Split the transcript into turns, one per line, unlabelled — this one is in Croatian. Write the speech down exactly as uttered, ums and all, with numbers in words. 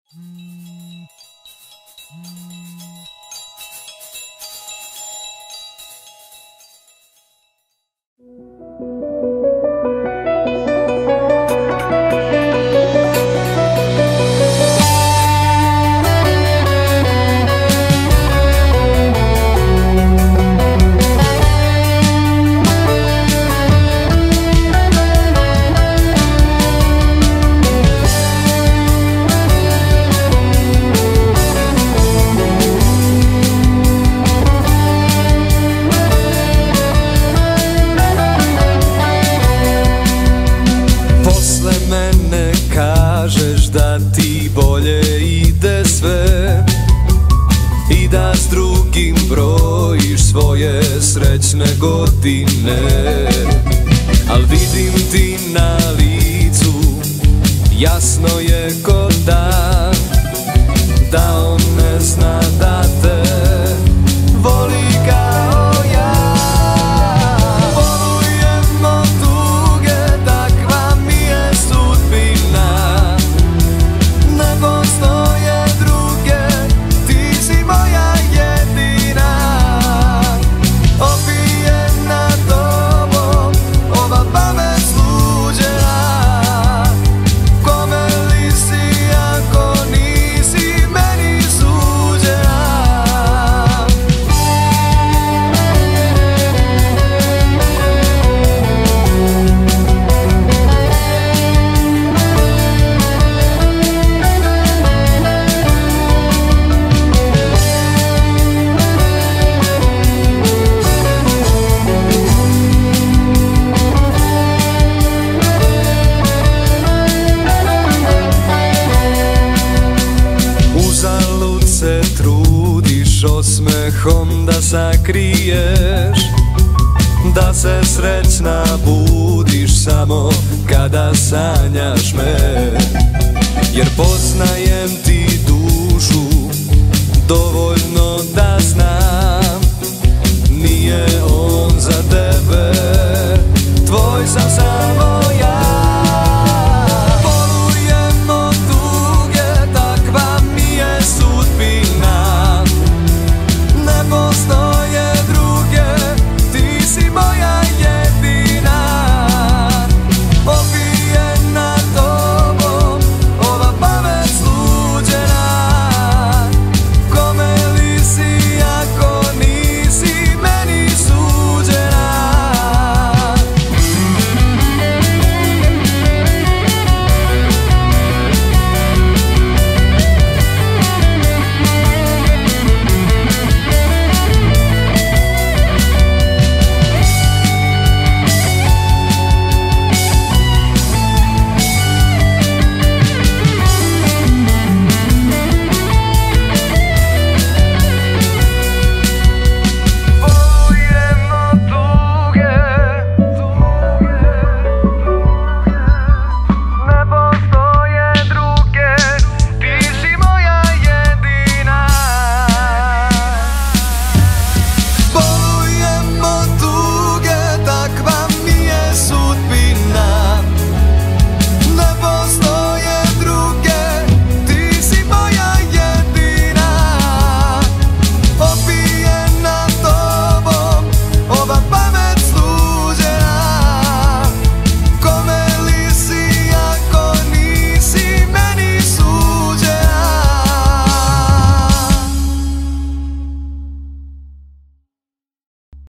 Kažeš da ti bolje ide sve i da s drugim brojiš svoje srećne godine, al vidim ti na licu, jasno je ko dan, da on ne zna da te voli kao ja. Volujemo tuge, takva mi je sudbina. Ne postoje druge, ti si moja jedina. Opijena tobom, ova pamet sluđena. Kome li si ako nisi meni suđena? Uzalud se trudiš osmehom da sakriješ, da se srećna budiš samo kada sanjaš me, jer poznajem ti